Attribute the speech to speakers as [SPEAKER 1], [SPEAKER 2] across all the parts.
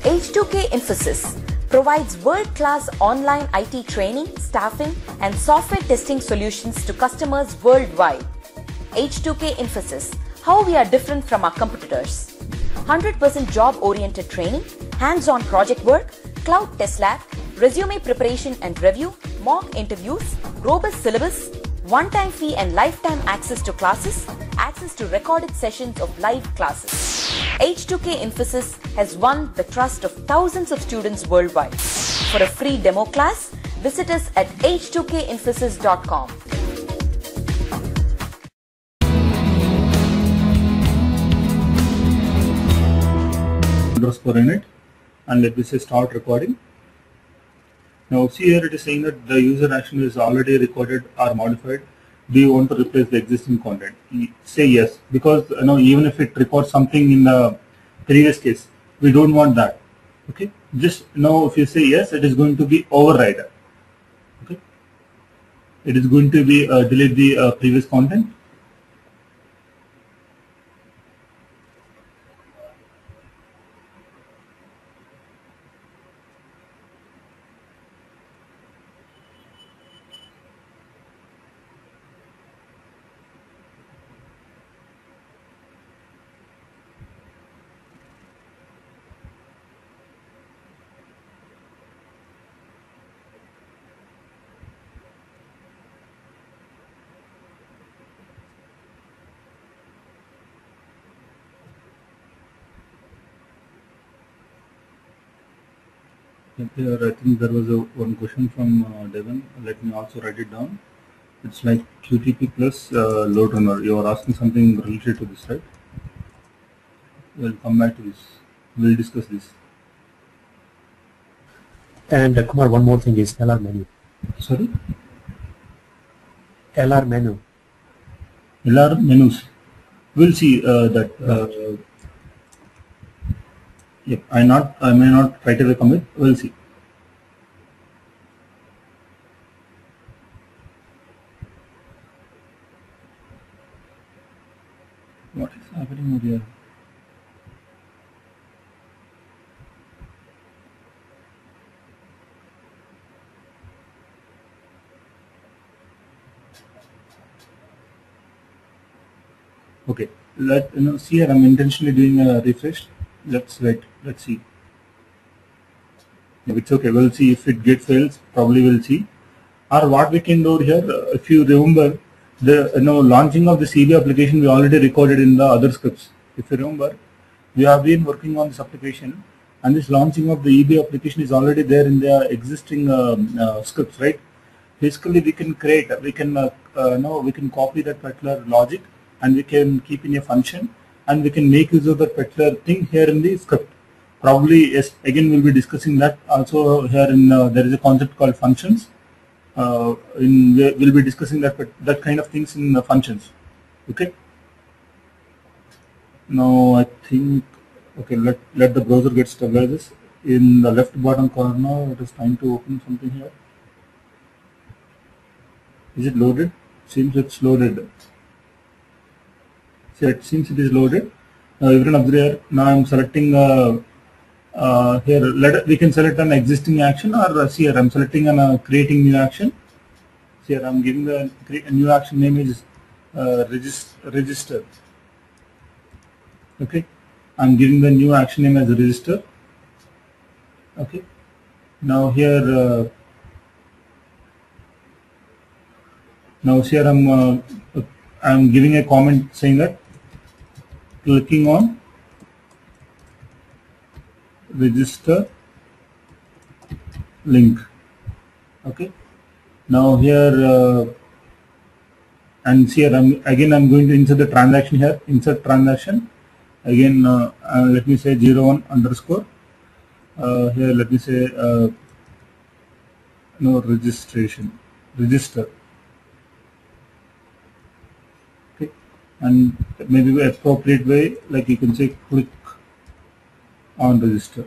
[SPEAKER 1] H2K Infosys provides world-class online IT training, staffing, and software testing solutions to customers worldwide. H2K Infosys, how we are different from our competitors. 100% job-oriented training, hands-on project work, cloud test lab, resume preparation and review, mock interviews, robust syllabus, one-time fee and lifetime access to classes, access to recorded sessions of live classes. H2K Infosys has won the trust of thousands of students worldwide. For a free demo class, visit us at h2kinfosys.com.
[SPEAKER 2] Underscore in it, and let me say start recording. Now see here it is saying that the user action is already recorded or modified. Do you want to replace the existing content? Say yes, because even if it records something in the previous case, we don't want that. Okay, just now if you say yes, it is going to be override. Okay, it is going to be delete the previous content. Here I think there was one question from Devon. Let me also write it down. It's like QTP plus Loadrunner. You are asking something related to this, right? We'll come back to this. We'll discuss this.
[SPEAKER 3] And Kumar, one more thing is LR menu.
[SPEAKER 2] Sorry?
[SPEAKER 3] LR menu.
[SPEAKER 2] LR menus. We'll see that. Yep, I may not right away commit. We'll see. What is happening over here? Okay, see here I'm intentionally doing a refresh. Let's wait. Let's see. If it's okay, we'll see. If it fails, probably we'll see. Or what we can do here, if you remember, the launching of the CB application we already recorded in the other scripts. If you remember, we have been working on this application, and this launching of the EB application is already there in the existing scripts, right? Basically, we can create, we can copy that particular logic, and we can keep in a function. And we can make use of that particular thing here in the script. Probably, yes, again we'll be discussing that also here in there is a concept called functions. We'll be discussing that kind of things in the functions. Okay. Now I think okay, let the browser get stabilized. In the left bottom corner, it is trying to open something here. Is it loaded? Seems it's loaded. It seems it is loaded. You can observe here. Now I'm selecting here. We can select an existing action, or see here I'm selecting an creating new action. See here I'm giving the new action name is register. Okay, I'm giving the new action name as register. Okay. Now here I'm giving a comment saying that clicking on register link. Okay. Now here and here I'm going to insert the transaction here. Insert transaction. Again, let me say 01 underscore. Here let me say registration. Register. And maybe appropriate way, like you can say click on register,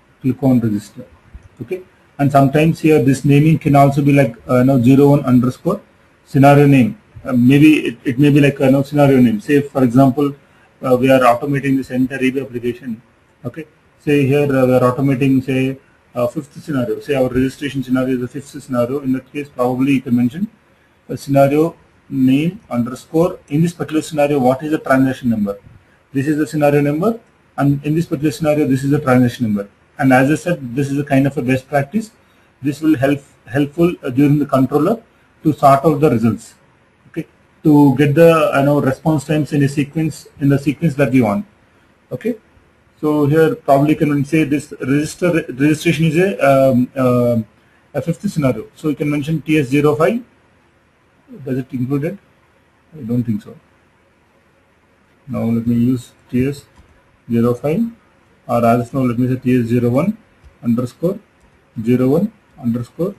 [SPEAKER 2] okay. And sometimes here this naming can also be like 01 underscore scenario name. Maybe it may be like scenario name. Say for example, we are automating this entire EB application, okay. say here we are automating, say, fifth scenario. Say our registration scenario is the fifth scenario. In that case, probably you can mention a scenario name underscore. In this particular scenario, what is the transaction number? This is the scenario number, and in this particular scenario, this is the transaction number. And as I said, this is a kind of a best practice. This will helpful during the controller to sort out the results. Okay, to get the response times in a sequence the sequence that we want. Okay. So here probably can say this registration is a fifth scenario. So you can mention TS05. Does it include it? I don't think so. Now let me use TS05, or as of now let me say TS01 underscore 01 underscore.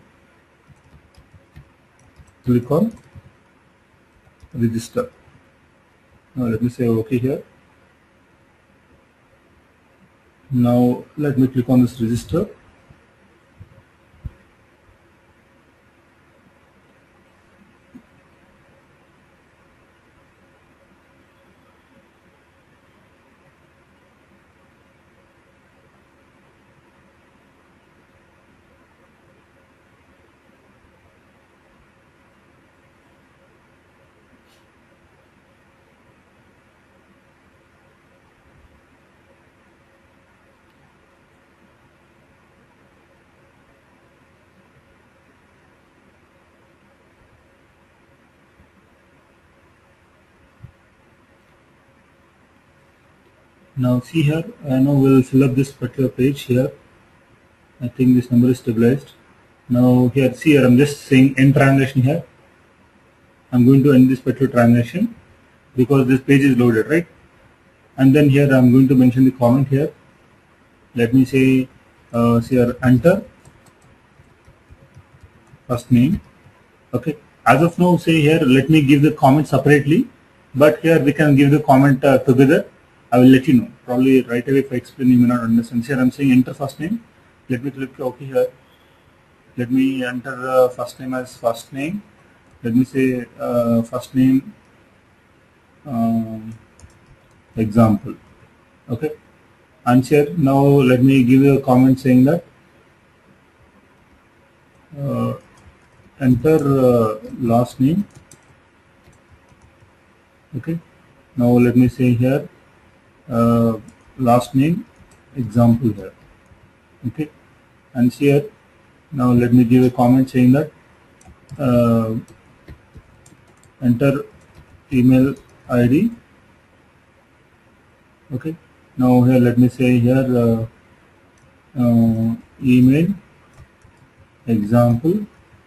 [SPEAKER 2] Click on register. Now let me say OK here. Now let me click on this register. Now see here, now we'll fill up this particular page here. I think this number is stabilized. Now here, see here, I'm just saying end transaction here. I'm going to end this particular transaction because this page is loaded, right? And then here I'm going to mention the comment here. Let me say, see here, enter first name. Okay. As of now, say here, let me give the comment separately, but here we can give the comment together. I will let you know. Probably right away if I explain, you may not understand. Here I'm saying enter first name. Let me click OK here. Let me enter first name as first name. Let me say first name example. Okay. And here now let me give you a comment saying that enter last name. Okay. Now let me say here last name example here. Okay. And here now let me give a comment saying that enter email ID. Okay. Now here let me say here email example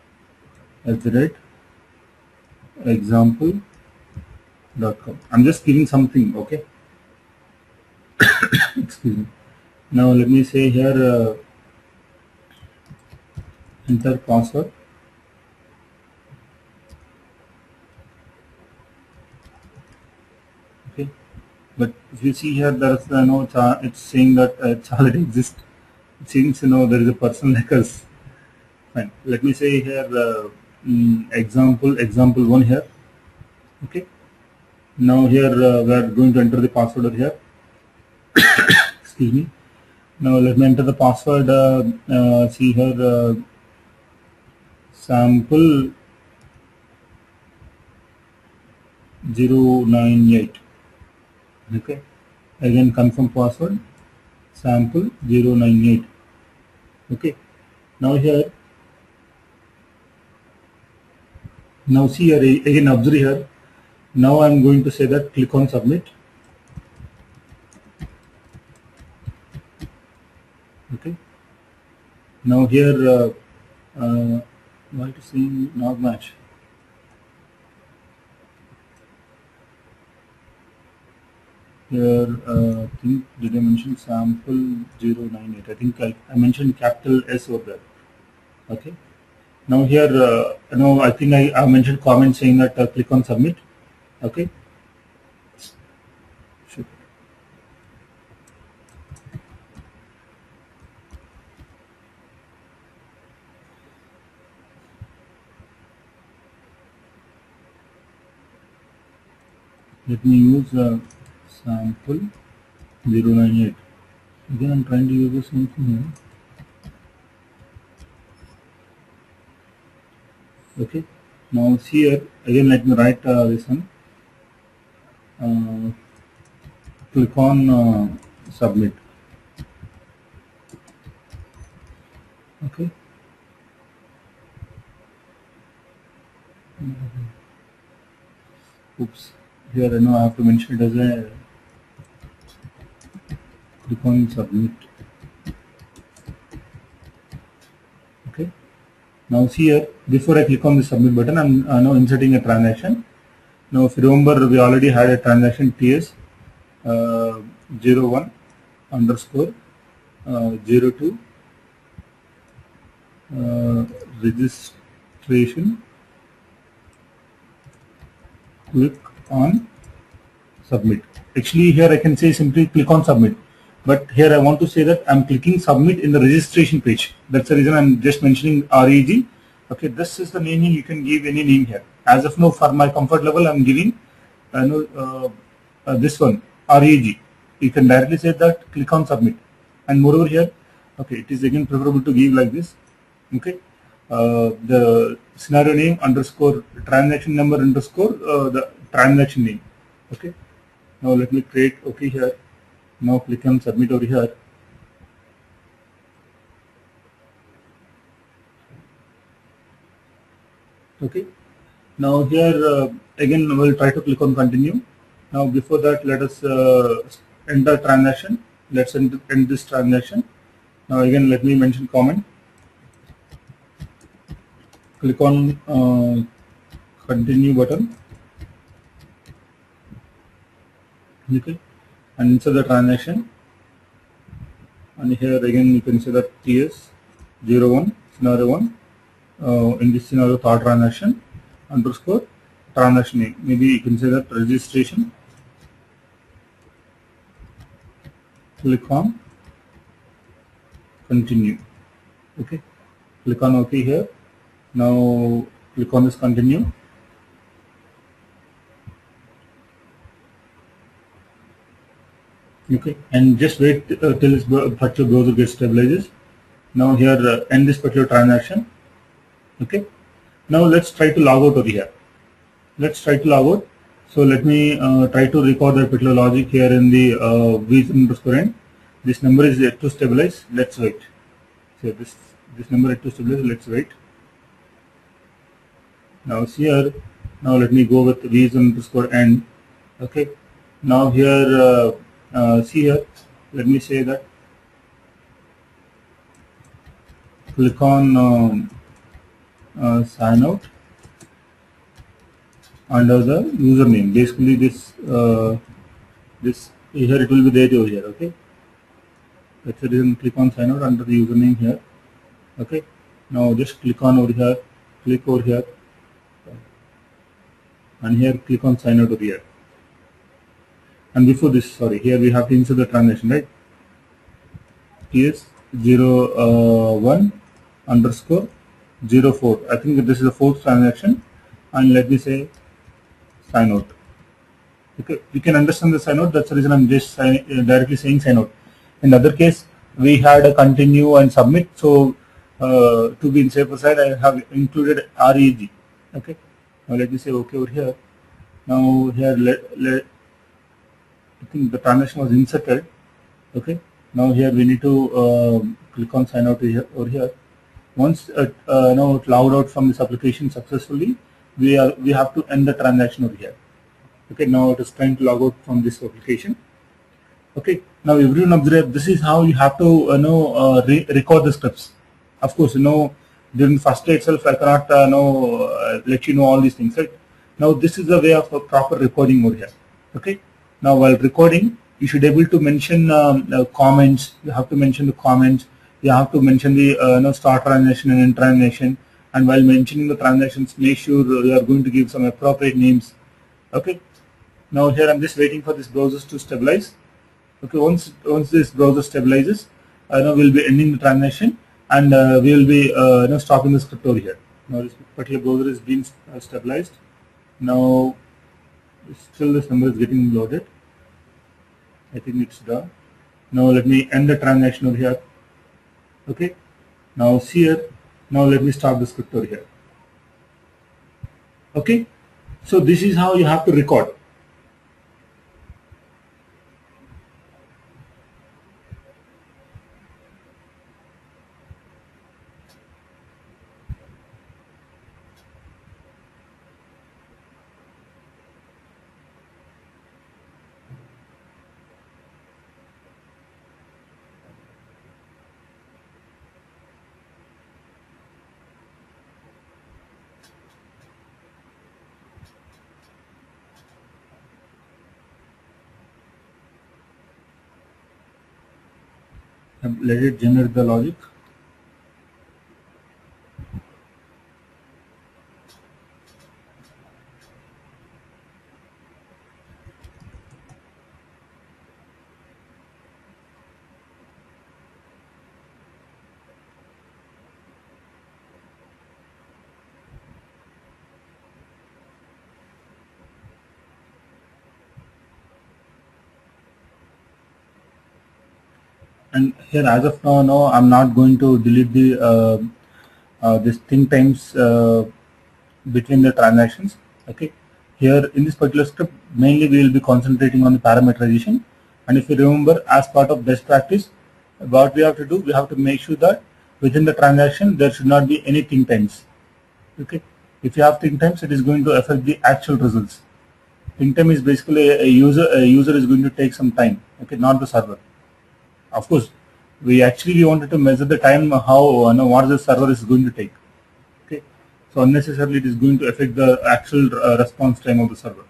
[SPEAKER 2] @example.com. I'm just giving something. Okay. Excuse me. Now let me say here enter password. Okay, but if you see here, there is it's saying that it's already exists. It seems there is a person like us. Fine. Let me say here example one here. Okay. Now here we are going to enter the password here. Excuse me. Now let me enter the password. See here sample 098. Okay. Again confirm password sample 098. Okay. Now here. Now see here again observe here. Now I am going to say that click on submit. Okay. Now here why it is saying not match. Here think did I mention sample 098? I think I mentioned capital S over there. Okay. Now here I think I mentioned comment saying that click on submit. Okay. Sure. Let me use sample 098. Again, I'm trying to use the same thing here. Okay, now here again, let me write this one. Click on submit. Okay. Oops. Here I know I have to mention it as a click on submit. Okay. Now see here, before I click on the submit button, I'm now inserting a transaction. Now if you remember, we already had a transaction TS 01 underscore 02 registration. Click on submit. Actually here I can say simply click on submit, but here I want to say that I'm clicking submit in the registration page. That's the reason I'm just mentioning REG. Okay, this is the naming. You can give any name here. As of now, for my comfort level, I'm giving this one REG. You can directly say that click on submit, and moreover here, okay, it is again preferable to give like this. Okay, the scenario name underscore transaction number underscore the transaction name. Okay, now let me create OK here. Now click on submit over here. Okay, now here again we'll try to click on continue. Now before that, let us end the transaction. Let's end this transaction. Now again, let me mention comment. Click on continue button. Okay, and insert the transaction. And here again you can say that TS 01 scenario 1 in this scenario third transaction underscore transaction name. Maybe you can say that registration. Click on continue. Okay, click on OK here. Now click on this continue. Okay, and just wait till this particular browser gets stabilizes. Now here end this particular transaction. Okay, now let's try to log out over here. Let's try to log out. So let me try to record that particular logic here in the views underscore end. This number is yet to stabilize. Let's wait. So this number yet to stabilize. Let's wait. Now see here. Now let me go with views underscore end. Okay. Now here see here. Let me say that. Click on sign out under the username. Basically this here it will be there over here. Okay, that's the reason. Click on sign out under the username here. Okay, now just click on over here, click over here, and here click on sign out over here. And before this, sorry, here we have to insert the transaction, right? TS 01 underscore 04. I think this is the fourth transaction, and let me say sign out. Okay, we can understand the sign out. That's the reason I'm just directly saying sign out. In the other case, we had a continue and submit. So to be in safer side, I have included REG. Okay, now let me say OK over here. Now here I think the transaction was inserted. Okay, now here we need to click on sign out over here. Once now it logged out from this application successfully, we have to end the transaction over here. Okay, now it is trying to log out from this application. Okay, now everyone observe, this is how you have to record the scripts. Of course, during the first day itself I cannot let you know all these things, right? Now this is the way of a proper recording over here. Okay, now while recording, you should be able to mention comments. You have to mention the comments. You have to mention the start transaction and end transaction. And while mentioning the transactions, make sure you are going to give some appropriate names. Okay. Now here I'm just waiting for this browser to stabilize. Okay. Once this browser stabilizes, we'll be ending the transaction, and we will be stopping the script over here. Now this particular browser is being stabilized. Now still this number is getting loaded. I think it's done. Now let me end the transaction over here. Okay. Now see here. Now let me start the script over here. Okay. So this is how you have to record. Let it generate the logic. And here, as of now, no, I'm not going to delete the this think times between the transactions. Okay. Here in this particular script, mainly we will be concentrating on the parameterization. And if you remember, as part of best practice, what we have to do, we have to make sure that within the transaction there should not be any think times. Okay. If you have think times, it is going to affect the actual results. Think time is basically a user is going to take some time. Okay, not the server. Of course, we wanted to measure the time how what the server is going to take. Okay, so unnecessarily it is going to affect the actual response time of the server.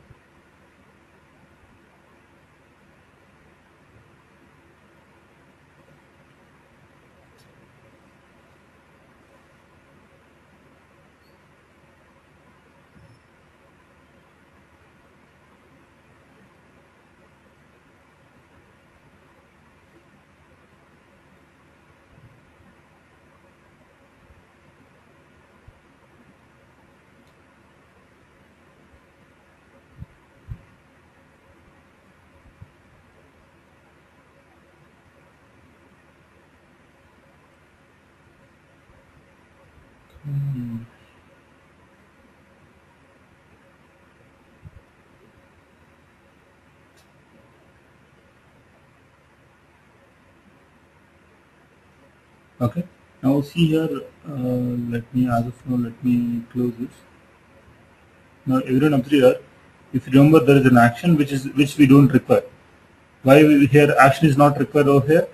[SPEAKER 2] Okay, now see here, let me close this. Now everyone up here, if you remember, there is an action which we don't require. Why here action is not required over here?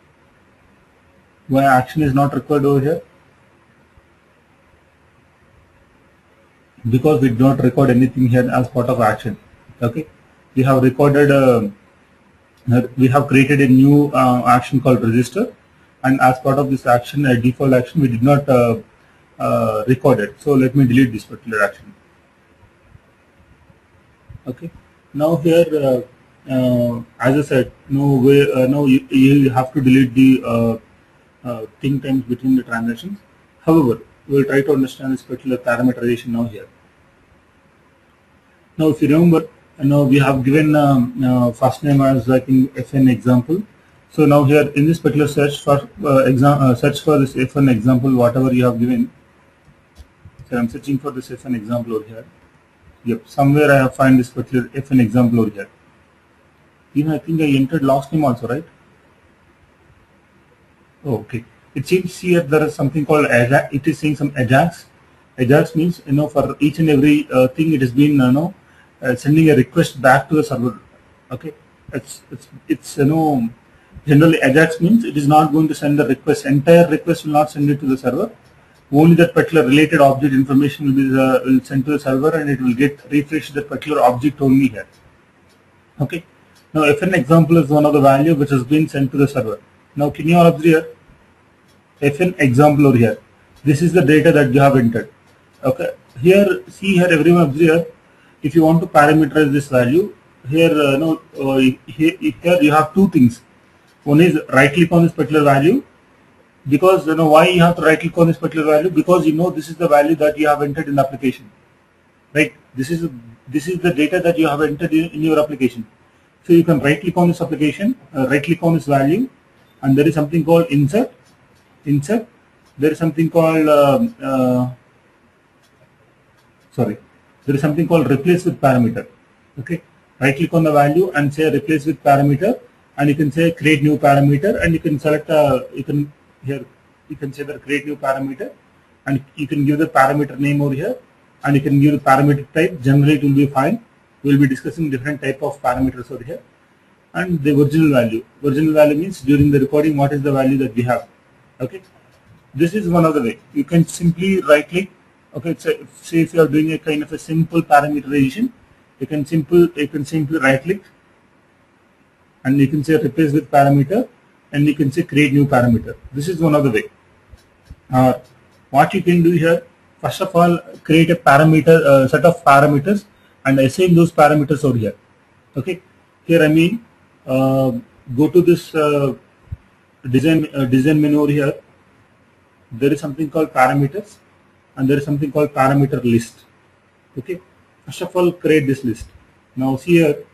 [SPEAKER 2] Why action is not required over here? Because we do not record anything here as part of action. Okay, we have recorded, we have created a new action called register, and as part of this action, a default action, we did not record it. So let me delete this particular action. Okay, now here, as I said, now you have to delete the think times between the transactions. However, we will try to understand this particular parameterization now here. Now, if you remember, now we have given first name as I think FN example. So now here in this particular search for search for this FN example, whatever you have given. So I'm searching for this FN example over here. Yep, somewhere I have find this particular FN example over here. Even I think I entered last name also, right? Oh, okay. It seems here there is something called Ajax. It is saying some Ajax. Ajax means for each and every thing it has been sending a request back to the server. Okay, it's generally Ajax means it is not going to send the request. Entire request will not send it to the server. Only that particular related object information will be will send to the server, and it will get refreshed that particular object only here. Okay. Now FN example is one of the value which has been sent to the server. Now can you all observe here? FN example over here. This is the data that you have entered. Okay. Here, see here, everyone observe. If you want to parameterize this value, here here you have two things. One is right click on this particular value, because why you have to right click on this particular value, because this is the value that you have entered in the application, right? This is the data that you have entered in your application. So you can right click on this application, right click on this value, and there is something called insert. There is something called there is something called replace with parameter. Okay, right click on the value and say replace with parameter, and you can say create new parameter, and you can select you can say that create new parameter, and you can give the parameter name over here, and you can give the parameter type. Generally it will be fine. We will be discussing different type of parameters over here, and the original value. Original value means during the recording what is the value that we have. Okay, this is one other way. You can simply right click. Okay, so say if you are doing a kind of a simple parameterization, you can simply right click, and you can say replace with parameter, and you can say create new parameter. This is one other way. What you can do here, first of all, create a parameter set of parameters and assign those parameters over here. Okay, here I mean go to this design menu over here. There is something called parameters, and there is something called parameter list. Okay, first of all, create this list. Now here,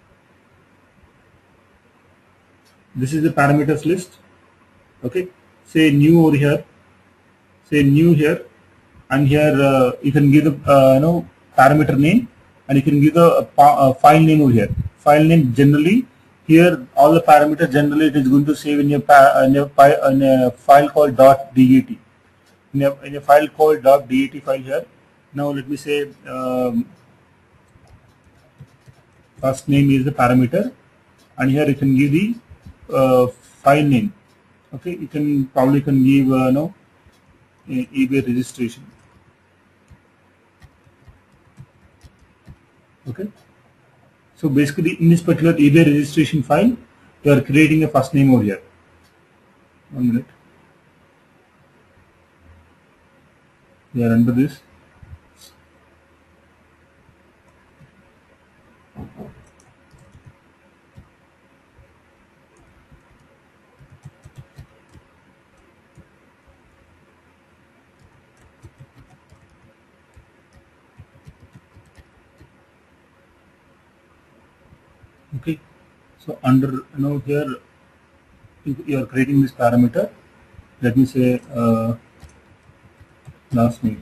[SPEAKER 2] this is the parameters list. Okay, say new over here, say new here, and here you can give the parameter name, and you can give the file name over here. File name generally here, all the parameters generally it is going to save in your file called .dat. In a file called .dat file here. Now let me say first name is the parameter, and here you can give the file name. Okay, you can probably give eBay registration. Okay, so basically in this particular eBay registration file, you are creating a first name over here. 1 minute. We are under this. Okay, so under here you are creating this parameter. Let me say last name.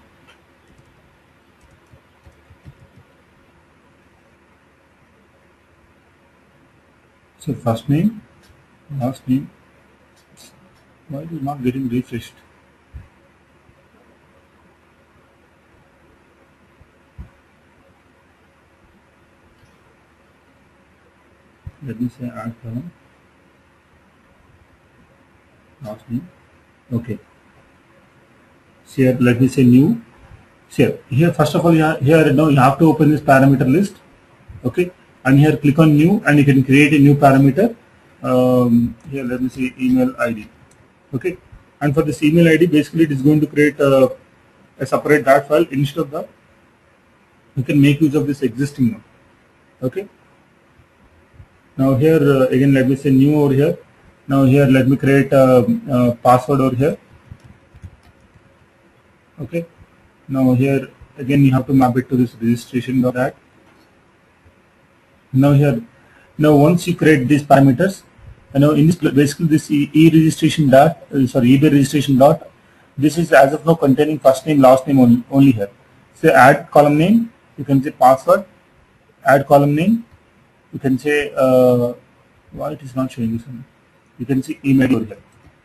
[SPEAKER 2] So first name, last name. Why is it not getting refreshed? Let me say add column, last name. Okay. So here let me say new. So here first of all you have to open this parameter list. Okay, and here click on new, and you can create a new parameter. Here let me say email ID. Okay, and for this email ID, basically it is going to create a separate .dat file. Instead of that, you can make use of this existing one. Okay. Now here again let me say new over here. Now here let me create a password over here. Okay. Now here again you have to map it to this registration.dat. Now here, once you create these parameters, in this basically this eBay registration dot, this is as of now containing first name, last name only here. So add column name, you can say password, add column name, you can say why it is not showing this one. You can see email over here.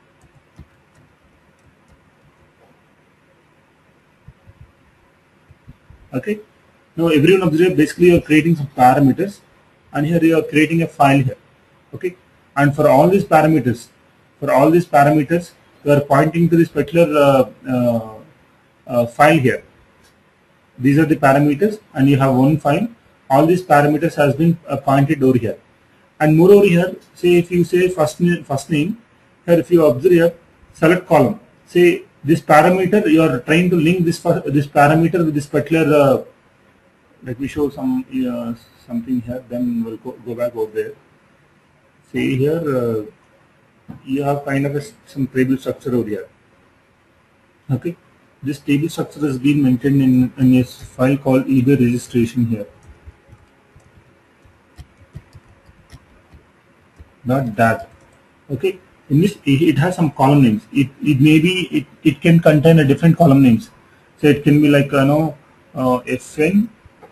[SPEAKER 2] Okay. Now everyone observe, basically you are creating some parameters, and here you are creating a file here. Okay, and for all these parameters, you are pointing to this particular file here. These are the parameters, and you have one file. All these parameters has been pointed over here. And moreover here, say if you say first name, here if you observe here, select column. Say this parameter, you are trying to link this parameter with this particular. Let me show some something here. Then we'll go back over there. See here, you have kind of some table structure over here. Okay, this table structure has been maintained in a file called eBay registration here. not that. Okay, in this it has some column names. It can contain a different column names. So it can be like FN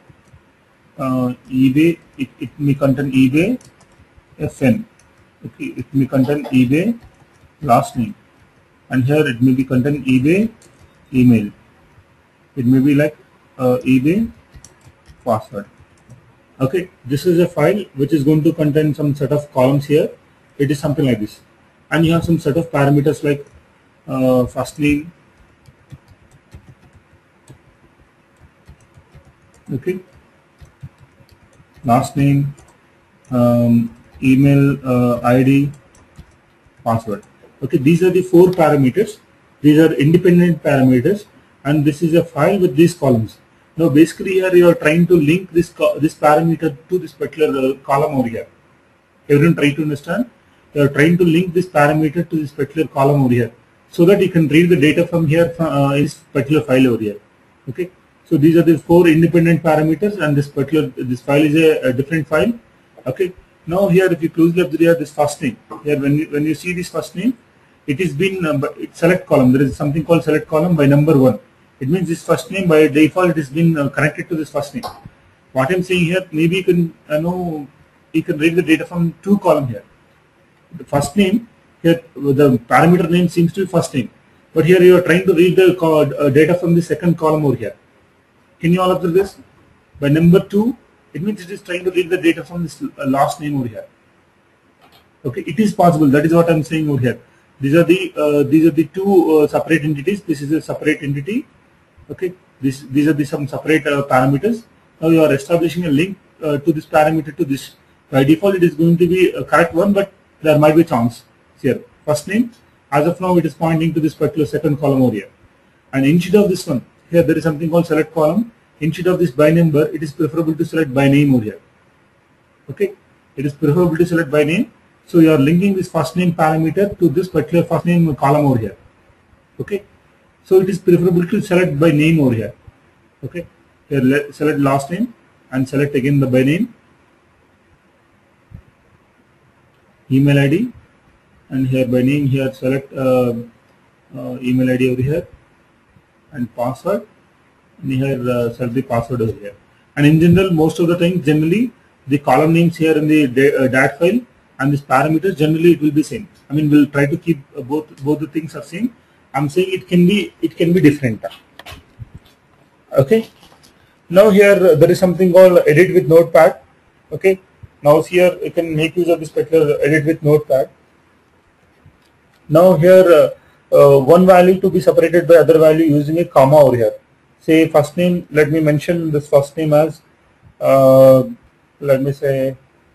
[SPEAKER 2] eBay. It may contain eBay FN. Okay, it may contain eBay last name, and here it may be contain eBay email. It may be like eBay password. Okay, this is a file which is going to contain some set of columns here. It is something like this, and you have some set of parameters like first name, okay, last name, email ID, password. Okay, these are the 4 parameters. These are independent parameters, and this is a file with these columns. Now basically here you are trying to link this parameter to this particular column over here. Everyone try to understand? You are trying to link this parameter to this particular column over here, so that you can read the data from here from this particular file over here. Okay, so these are the 4 independent parameters, and this file is a different file. Okay, now here if you closely observe this first name here, when you see this first name, it is been select column. There is something called select column by number 1. It means this first name by default it has been connected to this first name. What I'm saying here, maybe you can you can read the data from 2 column here. The first name here, the parameter name seems to be first name, but here you are trying to read the data from the second column over here. Can you all observe this? By number 2, it means it is trying to read the data from this last name over here. Okay, it is possible. That is what I'm saying over here. These are the 2 separate entities. This is a separate entity. Okay, these are some separate parameters. Now you are establishing a link to this parameter to this. By default, it is going to be a correct one, but there might be chance here. First name, as of now, it is pointing to this particular second column over here. And instead of this one, here there is something called select column. Instead of this by number, it is preferable to select by name over here. Okay, it is preferable to select by name. So you are linking this first name parameter to this particular first name column over here. Okay, so it is preferable to select by name over here. Okay, here select last name and select again the by name, email ID, and here by name here select email ID over here, and password, and here select the password over here. And in general, most of the time, generally the column names here in the dat file and this parameters, generally it will be same. I mean, we'll try to keep both the things are same. I'm saying it can be different. Okay. Now here there is something called edit with notepad. Okay. Now here you can make use of this particular edit with notepad. Now here one value to be separated by other value using a comma over here. Say first name. Let me mention this first name as let me say.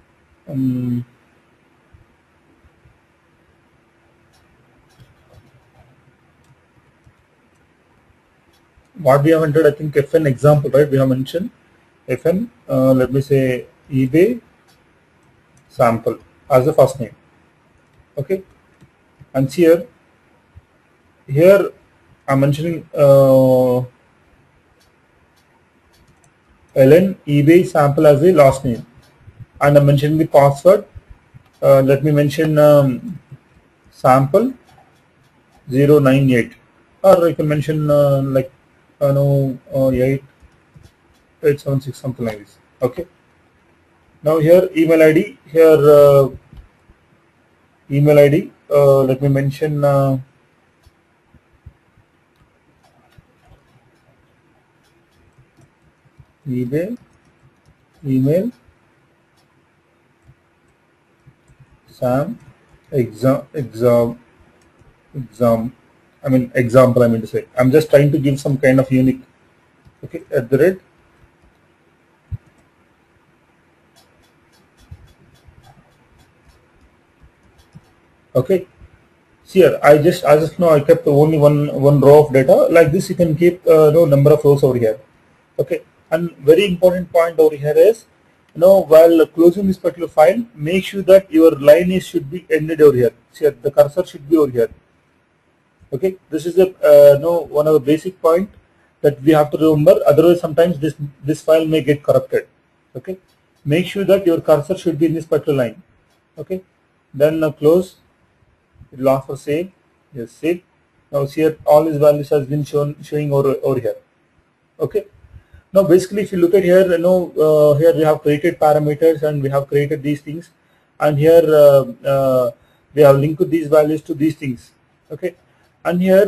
[SPEAKER 2] What we have entered, I think FN example, right? We have mentioned FN, let me say eBay sample as the first name. Okay, and here I'm mentioning LN eBay sample as the last name, and I'm mentioning the password. Let me mention sample 098, or I can mention like 8876, something like this. Okay. Now here email ID, here email ID, let me mention eBay email Sam example, I mean to say. I'm just trying to give some kind of unique. Okay, at the rate. Okay, see here, as of now I kept only one row of data. Like this, you can keep no number of rows over here. Okay, and very important point over here is, while closing this particular file, make sure that your line should be ended over here. See here, the cursor should be over here. Okay, this is one of the basic point that we have to remember. Otherwise, sometimes this file may get corrupted. Okay, make sure that your cursor should be in this particular line. Okay, then close. It will ask for save. Yes, save. Now here all these values has been showing over here. Okay. Now basically, if you look at here, here we have created parameters and we have created these things, and here we have linked these values to these things. Okay, and here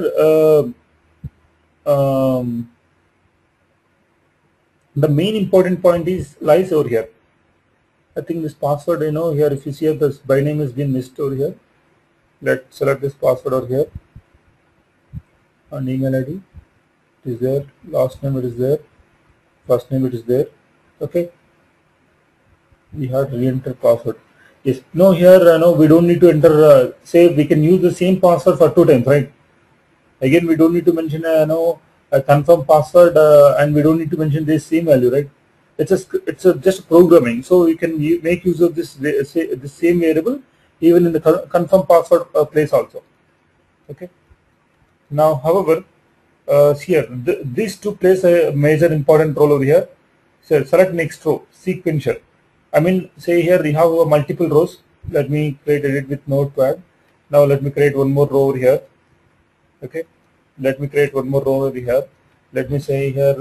[SPEAKER 2] the main important point lies over here. I think this password, here if you see if this by name has been missed over here, let's select this password over here, and email ID it is there, last name it is there, first name it is there. Okay, we have to re-enter password. Yes, no, here no, we don't need to enter, say we can use the same password for 2 times, right? Again, we don't need to mention a confirm password, and we don't need to mention this same value, right? It's just programming, so you can make use of this the same variable even in the confirm password place also. Okay. Now, however, here these two plays a major important role over here. So select next row, sequential. I mean, say here we have multiple rows. Let me create edit with notepad. Now let me create one more row over here. Okay, let me create one more row over here. Let me say here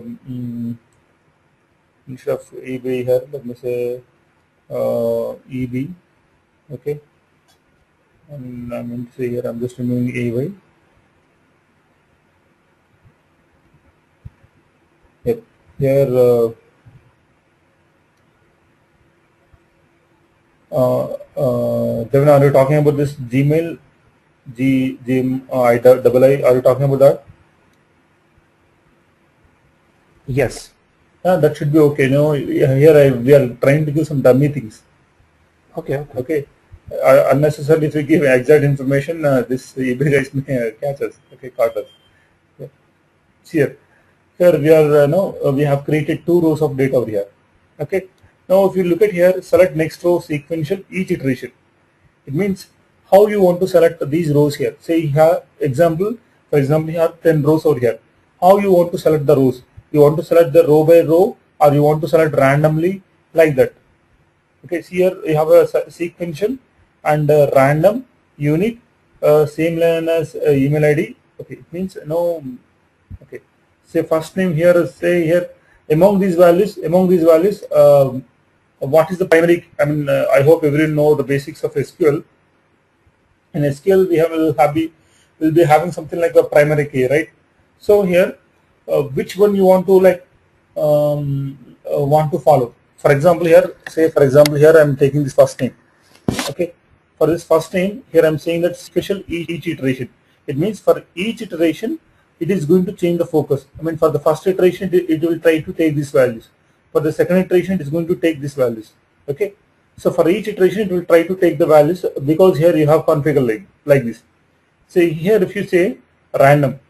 [SPEAKER 2] instead of EB here, let me say EB. Okay, and I'm going to say here I'm just removing AY. Yep. Here Devin, are you talking about this Gmail? Are you talking about that?
[SPEAKER 3] Yes.
[SPEAKER 2] That should be okay. No, here we are trying to give some dummy things.
[SPEAKER 3] Okay.
[SPEAKER 2] Okay. Unnecessarily, if we give exact information, this eBay guys may catch us. Okay, caught us. Yeah. Here we are. We have created 2 rows of data over here. Okay. Now, if you look at here, select next row, sequential, each iteration. It means how you want to select these rows here. Say here, for example, you have 10 rows over here. How you want to select the rows? You want to select the row by row, or you want to select randomly like that. Okay, so here you have a sequential and random, unique, same line as email ID. Okay, it means no. Okay, say first name here. Say here among these values, what is the primary? I mean, I hope everyone know the basics of SQL. In SQL, we'll be having something like a primary key, right? So here, which one you want to want to follow? For example, here I'm taking this first name. Okay, for this first name here I'm saying that special each iteration. It means for each iteration it is going to change the focus. I mean, for the first iteration it will try to take these values. For the second iteration it is going to take these values. Okay, so for each iteration it will try to take the values, because here you have configured like this. Say here if you say random,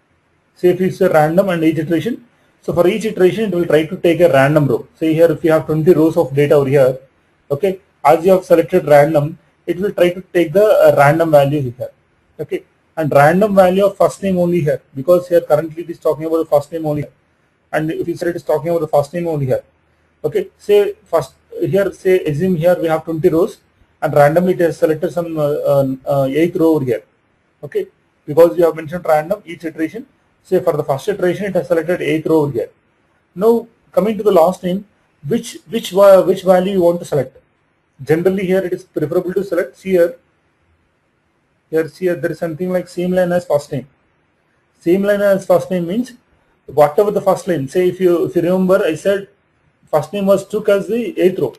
[SPEAKER 2] and each iteration, so for each iteration it will try to take a random row. Say here if you have 20 rows of data over here, okay, as you have selected random, it will try to take the random value here. Okay, and random value of first name only here, because here currently it is talking about the first name only here. And if you say it is talking about the first name only here. Okay, say first here, say assume here we have 20 rows and randomly it has selected some 8th row over here. Okay, because you have mentioned random each iteration. Say for the first iteration it has selected 8th row over here. Now coming to the last name, which value you want to select? Generally here it is preferable to select here there is something like same line as first name. Same line as first name means whatever the first line. Say if you remember, I said first name was took as the 8th row.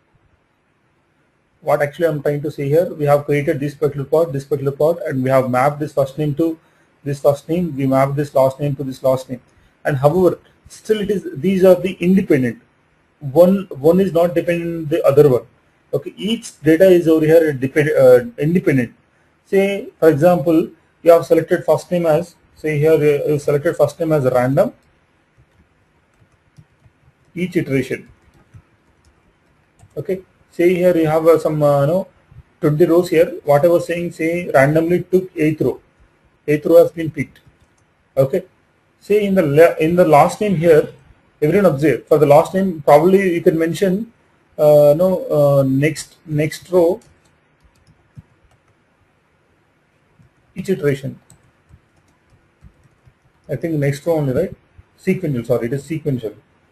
[SPEAKER 2] What actually I'm trying to say here, we have created this particular part, and we have mapped this first name to this first name, we mapped this last name to this last name. And however, still these are the independent. One is not dependent on the other one. Okay, each data is over here independent. Say for example, you have selected first name as, say here you selected first name as random, each iteration. Okay, say here you have some 20 rows here. What I was saying, say randomly took 8th row. 8th row has been picked. Okay, say in the last name here, everyone observe, for the last name probably you can mention next row each iteration. I think next row only, right? Sequential, sorry, it is sequential.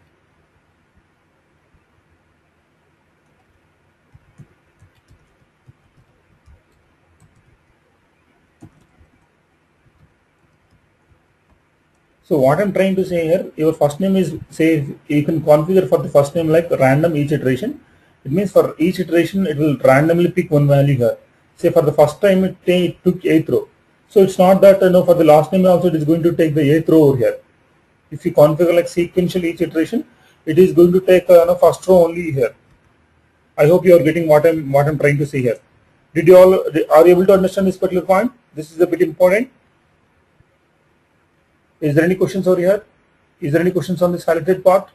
[SPEAKER 2] So what I'm trying to say here, your first name is, say, you can configure for the first name like random each iteration. It means for each iteration, it will randomly pick one value here. Say for the first time, it took 8th row. So it's not that, for the last name also, it is going to take the 8th row over here. If you configure like sequential each iteration, it is going to take first row only here. I hope you are getting what I'm trying to say here. Did you all are you able to understand this particular point? This is a bit important. Is there any questions over here? Is there any questions on this highlighted part?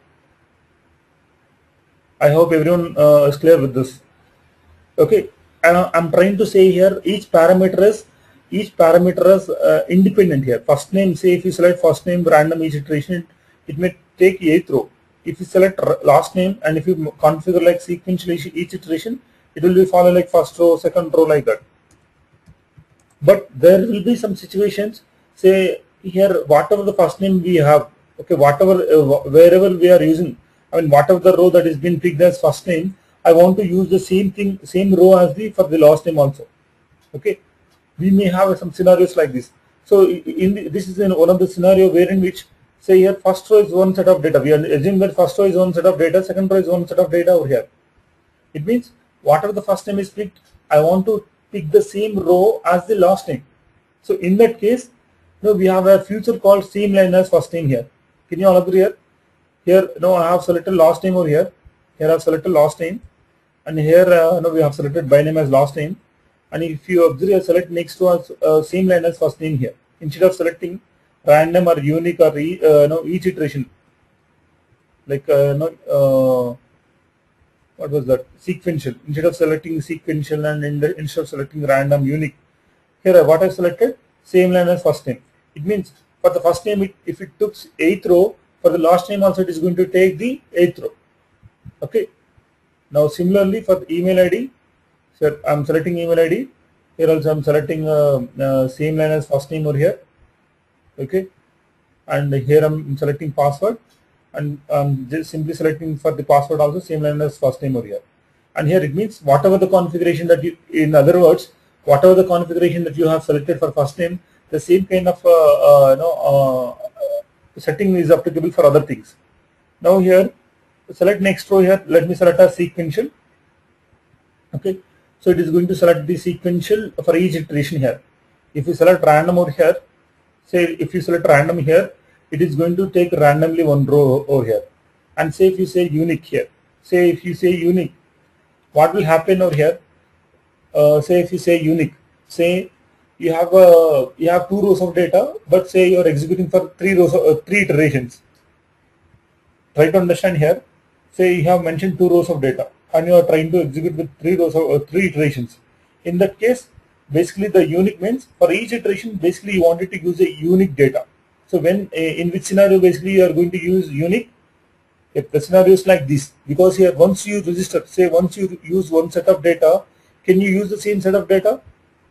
[SPEAKER 2] I hope everyone is clear with this. Okay, and I'm trying to say here each parameter is independent here. First name, say if you select first name random each iteration, it may take 8th row. If you select last name and if you configure like sequential each iteration, it will be follow like first row, second row, like that. But there will be some situations, say here whatever the first name we have, okay, whatever wherever we are using, I mean whatever the row that is being picked as first name, I want to use the same row as for the last name also. Okay, we may have some scenarios like this. So this is one of the scenario wherein which, say here first row is one set of data. We assume that first row is one set of data, second row is one set of data over here. It means whatever the first name is picked, I want to pick the same row as the last name. So in that case, we have a feature called same line as first name here. Can you all agree here? Here, I have selected last name over here. Here I have selected last name, and here we have selected by name as last name. And if you observe, select next to us same line as first name here. Instead of selecting random or unique or each iteration, like what was that, sequential. Instead of selecting sequential and instead of selecting random, unique, here what I selected, same line as first name. It means for the first name, if it took 8th row, for the last name also it is going to take the 8th row. Okay. Now similarly for the email ID, so I'm selecting email ID. Here also I'm selecting same line as first name over here. Okay. And here I'm selecting password, and I'm just simply selecting for the password also same line as first name over here. And here it means whatever the configuration that you, in other words, whatever the configuration that you have selected for first name, the same kind of setting is applicable for other things. Now here, select next row here. Let me select a sequential. Okay, so it is going to select the sequential for each iteration here. If you select random over here, say if you select random here, it is going to take randomly one row over here. And say if you say unique here, say if you say unique, what will happen over here? Say if you say unique, say you have 2 rows of data, but say you are executing for 3 rows of 3 iterations. Try to understand here. Say you have mentioned 2 rows of data and you are trying to execute with 3 rows of 3 iterations. In that case, basically the unique means for each iteration, basically you wanted to use a unique data. So when in which scenario basically you are going to use unique? If the scenario is like this, because here once you register, say once you use one set of data, can you use the same set of data?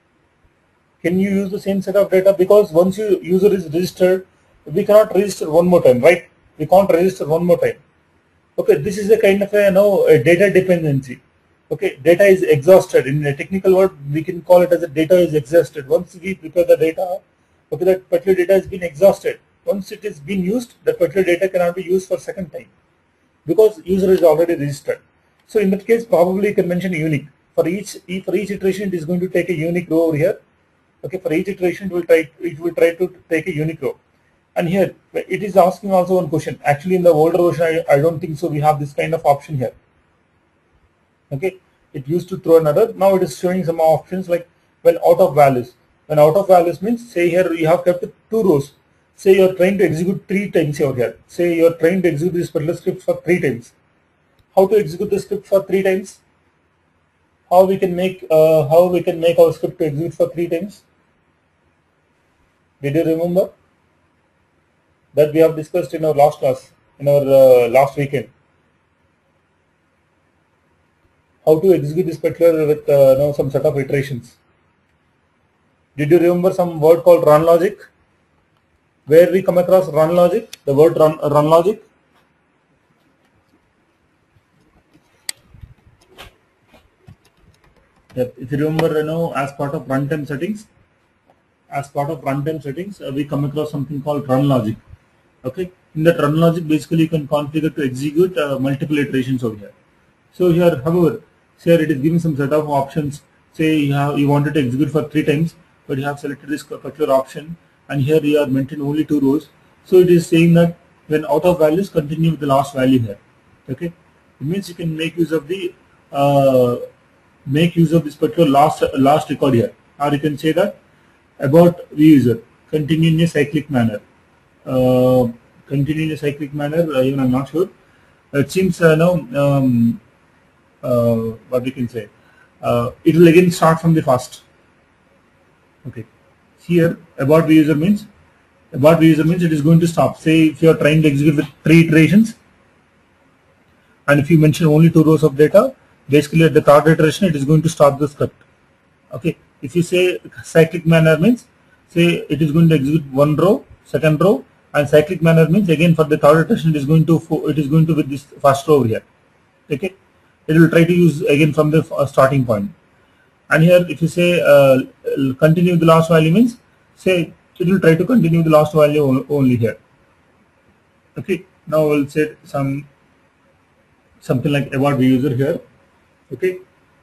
[SPEAKER 2] Can you use the same set of data? Because once your user is registered, we cannot register one more time, right? We can't register one more time. Okay, this is a kind of a data dependency. Okay, data is exhausted. In a technical word, we can call it as a data is exhausted. Once we prepare the data, okay, that particular data has been exhausted. Once it is being used, that particular data cannot be used for second time because user is already registered. So in that case, probably you can mention unique. For each iteration, it is going to take a unique row over here. Okay, for each iteration, it will try to take a unique row. And here it is asking also one question. Actually, in the older version, I don't think so. We have this kind of option here. Okay, it used to throw another. Now it is showing some options like when out of values. When out of values means, say here you have kept 2 rows. Say you are trying to execute 3 times over here. Say you are trying to execute this particular script for 3 times. How to execute the script for 3 times? How we can make our script to execute for 3 times? Did you remember? That we have discussed in our last class, in our last weekend. How to execute this particular with some set of iterations. Did you remember some word called run logic? Where we come across run logic, the word run logic? Yep. If you remember, as part of runtime settings, we come across something called run logic. Okay. In that run logic, basically you can configure to execute multiple iterations over here. So here, however, here it is giving some set of options. Say you wanted to execute for 3 times, but you have selected this particular option, and here you are maintained only 2 rows. So it is saying that when out of values, continue with the last value here. Okay. It means you can make use of the this particular last record here, or you can say that about view user, continue in a cyclic manner. Even I'm not sure. It seems what we can say. It will again start from the first. Okay. Here about view user means it is going to stop. Say if you are trying to execute with 3 iterations, and if you mention only 2 rows of data, basically at the 3rd iteration it is going to stop the script. Okay. If you say cyclic manner means, say it is going to execute 1 row, 2nd row, and cyclic manner means again for the 3rd iteration it is going to with this first row over here. Okay. It will try to use again from the starting point. And here if you say continue the last value means, say it will try to continue the last value only here. Okay. Now we'll say something like about the user here. Okay.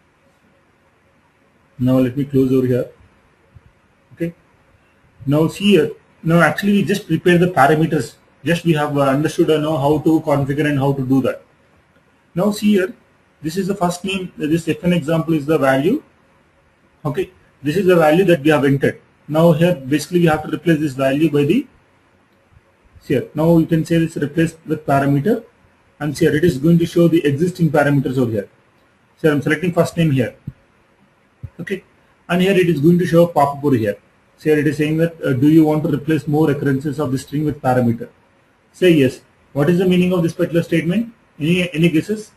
[SPEAKER 2] Now let me close over here. Okay. Now see here. Now actually we just prepare the parameters. Just we have understood how to configure and how to do that. Now see here. This is the first name. This FN example is the value. Okay. This is the value that we have entered. Now here basically we have to replace this value by the here. Now you can say this replace with parameter, and here it is going to show the existing parameters over here. So I'm selecting first name here. Okay. And here it is going to show a pop-up over here. So here it is saying that do you want to replace more occurrences of the string with parameter? Say yes. What is the meaning of this particular statement? Any guesses?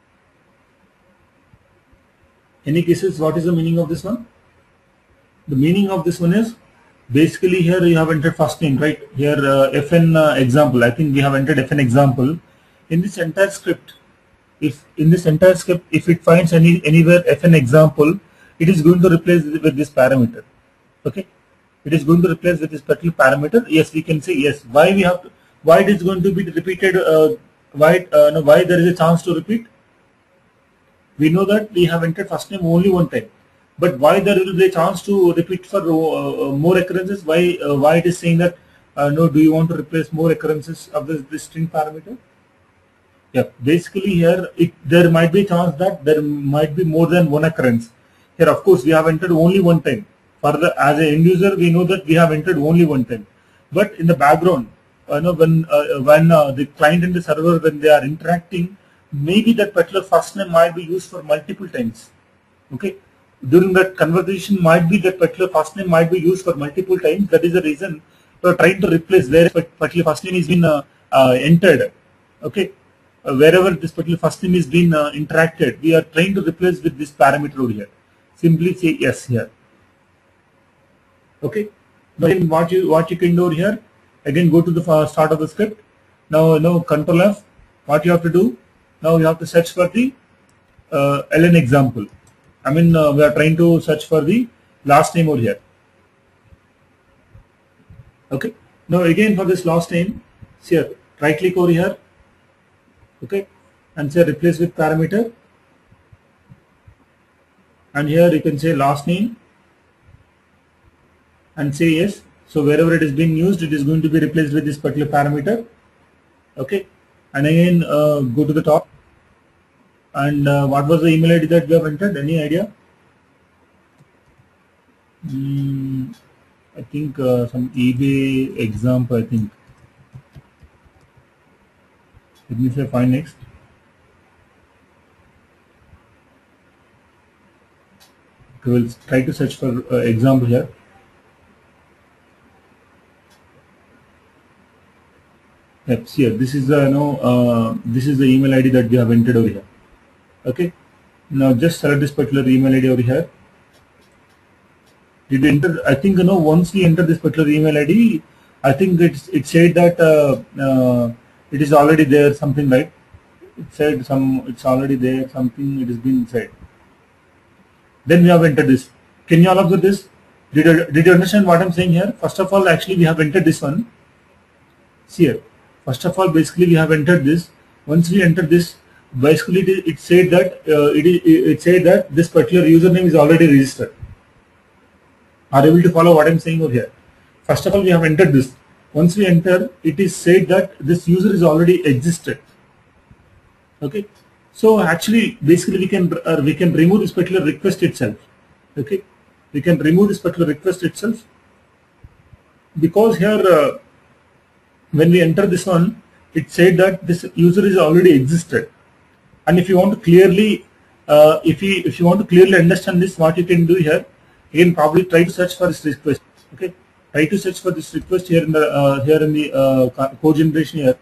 [SPEAKER 2] Any guesses? What is the meaning of this one? The meaning of this one is basically here you have entered first name, right? Here FN example. I think we have entered FN example. In this entire script, if it finds anywhere FN example, it is going to replace with this parameter. Okay. It is going to replace with this particular parameter. Yes, we can say yes. Why it is going to be repeated? Why there is a chance to repeat? We know that we have entered first name only 1 time, but why there will be a chance to repeat for more occurrences? Why it is saying that no? Do you want to replace more occurrences of this string parameter? Yeah, basically here there might be a chance that there might be more than 1 occurrence. Here, of course, we have entered only 1 time. As an end user, we know that we have entered only 1 time. But in the background, when the client and the server, when they are interacting, maybe that particular first name might be used for multiple times. Okay. During that conversation, might be that particular first name might be used for multiple times. That is the reason we are trying to replace where particular first name is been entered. Okay. Wherever this particular first name is being interacted, we are trying to replace with this parameter over here. Simply say yes here. Okay. Now what you can do here, again go to the start of the script. Now Control F. What you have to do? Now you have to search for the LN example. I mean we are trying to search for the last name over here. Okay. Now again for this last name, here right click over here. Okay, and say replace with parameter, and here you can say last name and say yes. So wherever it is being used, it is going to be replaced with this particular parameter. Okay, and again go to the top, and what was the email ID that we have entered? Any idea? I think some eBay example, I think. Let me say find next. Okay, we'll try to search for example here. Yep, see here. This is the this is the email ID that we have entered over here. Okay. Now just select this particular email ID over here. Did we enter? I think once we enter this particular email ID, I think it said that it is already there, something, right? It said it's already there, something, it has been said. Then we have entered this. Can you all observe this? Did you understand what I'm saying here? First of all, actually we have entered this one. See here. First of all, basically we have entered this. Once we enter this, basically it said that it said that this particular username is already registered. Are you able to follow what I'm saying over here? First of all, we have entered this. Once we enter, it is said that this user is already existed. Okay. So actually, basically we can remove this particular request itself. Okay. We can remove this particular request itself because here when we enter this one, it said that this user is already existed. And if you want to clearly, if you want to clearly understand this, what you can do here, you can probably try to search for this request. Okay, try to search for this request here in the code generation here.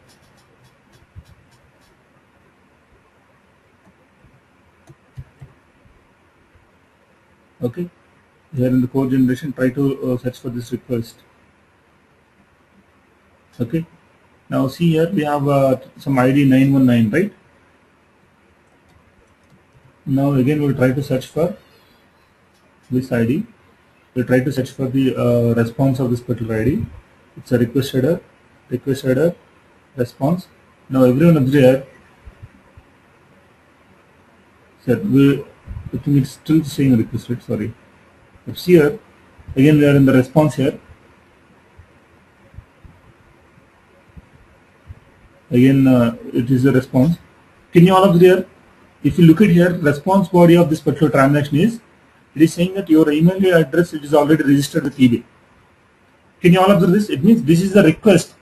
[SPEAKER 2] Okay, here in the code generation, try to search for this request. Okay, now see here we have some ID 919, right? Now again we'll try to search for this ID. We'll try to search for the response of this particular ID. It's a request header, response. Now everyone up there, I think it's still saying requested, sorry. But see here, again we are in the response here. Again it is a response. Can you all observe here? If you look at here, response body of this particular transaction is, it is saying that your email address it is already registered with eBay. Can you all observe this? It means this is the request.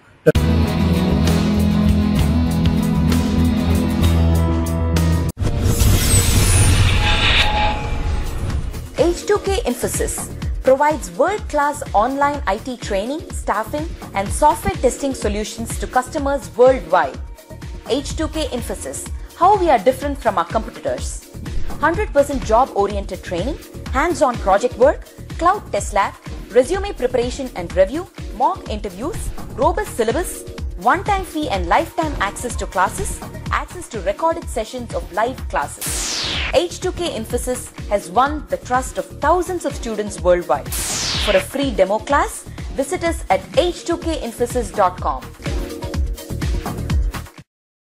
[SPEAKER 1] H2K Infosys provides world-class online IT training, staffing, and software testing solutions to customers worldwide. H2K Infosys, how we are different from our competitors. 100% job-oriented training, hands-on project work, cloud test lab, resume preparation and review, mock interviews, robust syllabus, one-time fee and lifetime access to classes, access to recorded sessions of live classes. H2K Infosys has won the trust of thousands of students worldwide. For a free demo class, visit us at h2kinfosys.com.